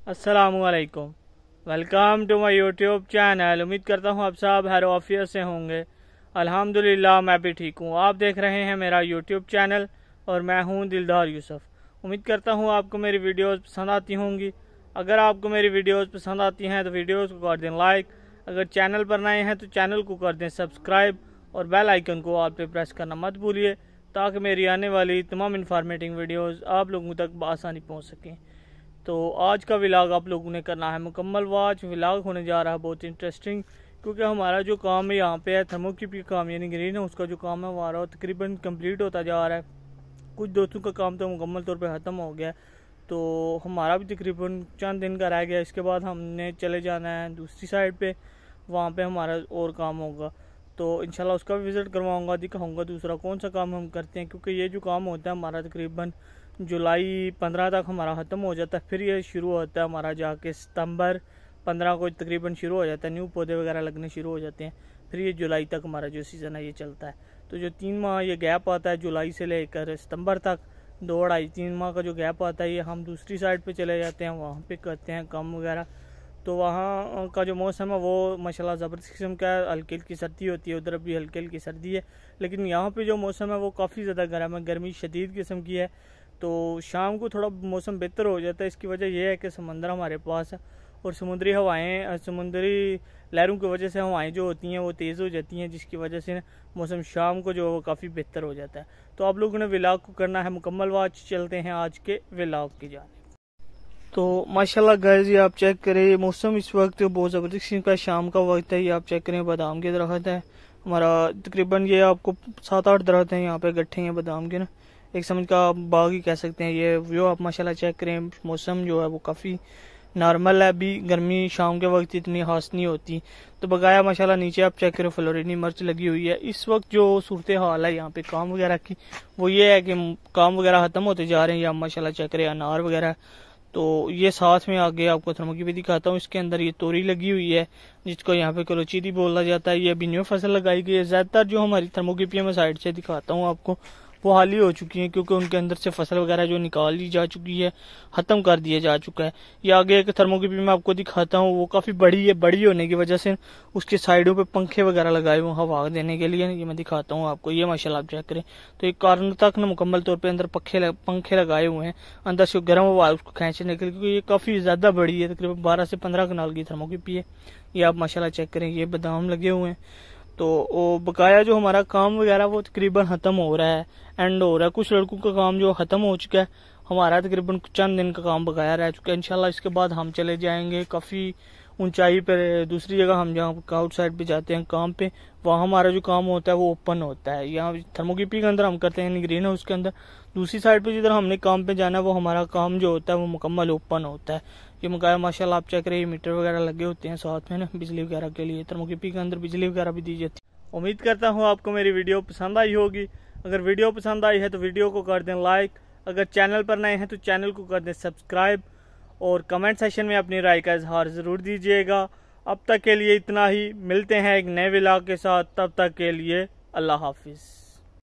अस्सलामुअलैकुम, welcome to my YouTube channel. उम्मीद करता हूँ आप सब हर ऑफिस से होंगे। अल्हम्दुलिल्लाह मैं भी ठीक हूँ। आप देख रहे हैं मेरा यूट्यूब चैनल और मैं हूँ दिलदार यूसुफ। उम्मीद करता हूँ आपको मेरी वीडियोस पसंद आती होंगी। अगर आपको मेरी वीडियोस पसंद आती हैं तो वीडियोस को कर दें लाइक। अगर चैनल पर नए हैं तो चैनल को कर दें सब्सक्राइब और बेल आइकन को ऑल पे प्रेस करना मत भूलिए, ताकि मेरी आने वाली तमाम इन्फॉर्मेटिव वीडियोज़ आप लोगों तक बआसानी पहुँच सकें। तो आज का व्लॉग आप लोगों ने करना है मुकम्मल वॉच। व्लॉग होने जा रहा है बहुत इंटरेस्टिंग, क्योंकि हमारा जो काम है यहाँ पे है थर्मोकीपी काम, यानी ग्रीन हाउस का जो काम है हमारा तकरीबन कंप्लीट होता जा रहा है। कुछ दोस्तों का काम तो मुकम्मल तौर पे ख़त्म हो गया है, तो हमारा भी तकरीबन चंद दिन का रह गया। इसके बाद हमने चले जाना है दूसरी साइड पे, वहाँ पे हमारा और काम होगा। तो इंशाल्लाह उसका भी विज़िट करवाऊँगा, दिखाऊँगा दूसरा कौन सा काम हम करते हैं, क्योंकि ये जो काम होता है हमारा तकरीबन जुलाई 15 तक हमारा ख़त्म हो जाता है। फिर ये शुरू होता है हमारा जाके सितंबर 15 को तकरीबन शुरू हो जाता है, न्यू पौधे वगैरह लगने शुरू हो जाते हैं। फिर ये जुलाई तक हमारा जो सीज़न है ये चलता है। तो जो 3 माह ये गैप आता है जुलाई से लेकर सितंबर तक, 2-2.5-3 माह का जो गैप आता है, ये हम दूसरी साइड पे चले जाते हैं, वहाँ पे करते हैं काम वगैरह। तो वहाँ का जो मौसम है वो माशाल्लाह ज़बरदस्त किस्म का है। हल्की हल्की सर्दी होती है, उधर भी हल्की हल्की सर्दी है, लेकिन यहाँ पे जो मौसम है वो काफ़ी ज़्यादा गर्म है, गर्मी शदीद किस्म की है। तो शाम को थोड़ा मौसम बेहतर हो जाता है। इसकी वजह यह है कि समंदर हमारे पास है और समुद्री हवाएं, समुद्री लहरों की वजह से हवाएं जो होती हैं वो तेज़ हो जाती हैं, जिसकी वजह से मौसम शाम को जो है वो काफ़ी बेहतर हो जाता है। तो आप लोगों ने व्लॉग को करना है मुकम्मल वॉच। चलते हैं आज के व्लॉग की जानिब। तो माशाल्लाह गाइस, ये आप चेक करें मौसम इस वक्त बहुत ज़बरदस्त का शाम का वक्त है। ये आप चेक करें बादाम के दरख्त है हमारा, तकरीबन ये आपको 7-8 दरख्त हैं यहाँ पे इकट्ठे हैं बादाम के ना, एक समझ का आप बाग ही कह सकते हैं। ये व्यू आप माशाल्लाह चेक करें, मौसम जो है वो काफ़ी नॉर्मल है। अभी गर्मी शाम के वक्त इतनी खास नहीं होती। तो बगाया माशाल्लाह नीचे आप चेक करें फ्लोरिनी मिर्च लगी हुई है। इस वक्त जो सूरत हाल है यहाँ पे काम वगैरह की वो ये है कि काम वगैरह ख़त्म होते जा रहे हैं। या माशाल्लाह चेक करें अनार वगैरह। तो ये साथ में आगे आपको थर्मोकी भी दिखाता हूँ। इसके अंदर ये तोरी लगी हुई है, जिसको यहाँ पे कलोचीरी बोला जाता है। ये अभी न्यू फसल लगाई गई है। ज़्यादातर जो हमारी थर्मोकीपी में साइड से दिखाता हूँ आपको वो हाल ही हो चुकी है, क्योंकि उनके अंदर से फसल वगैरह जो निकाल ली जा चुकी है, ख़त्म कर दिया जा चुका है। ये आगे एक थर्मोकीपी में आपको दिखाता हूँ, वो काफ़ी बड़ी है। बड़ी होने की वजह से उसके साइडों पे पंखे वगैरह लगाए हुए हवा देने के लिए। ये मैं दिखाता हूँ आपको, ये माशाल्लाह आप चेक करें। तो एक कारण तक ना मुकम्मल तौर पर अंदर पंखे लगाए हुए हैं, अंदर से गर्म हवा उसको खींचने के लिए, क्योंकि ये काफ़ी ज़्यादा बड़ी है। तकरीबन 12 से 15 कनाल की थर्मोकीपी है। ये आप माशाल्लाह चेक करें, ये बादाम लगे हुए हैं। तो वो बकाया जो हमारा काम वगैरह वो तकरीबन ख़त्म हो रहा है, एंड हो रहा है। कुछ लड़कों का काम जो ख़त्म हो चुका है, हमारा तकरीबन चंद दिन का काम बकाया रह चुका है। इंशाल्लाह इसके बाद हम चले जाएंगे काफ़ी ऊंचाई पर, दूसरी जगह हम जहाँ आउट साइड पे जाते हैं काम पे, वहाँ हमारा जो काम होता है वो ओपन होता है। यहाँ थर्मोकीपी के अंदर हम करते हैं, यानी ग्रीन हाउस के अंदर। दूसरी साइड पे जिधर हमने काम पे जाना है वो हमारा काम जो होता है वो मुकम्मल ओपन होता है। ये मकाया माशाल्लाह आप चेक रहे, मीटर वगैरह लगे होते हैं साथ में ना, बिजली वगैरह के लिए। थर्मोकीपी के अंदर बिजली वगैरह भी दी जाती है। उम्मीद करता हूँ आपको मेरी वीडियो पसंद आई होगी। अगर वीडियो पसंद आई है तो वीडियो को कर दें लाइक। अगर चैनल पर नए हैं तो चैनल को कर दें सब्सक्राइब और कमेंट सेशन में अपनी राय का इजहार ज़रूर दीजिएगा। अब तक के लिए इतना ही, मिलते हैं एक नए व्लॉग के साथ। तब तक के लिए अल्लाह हाफिज़।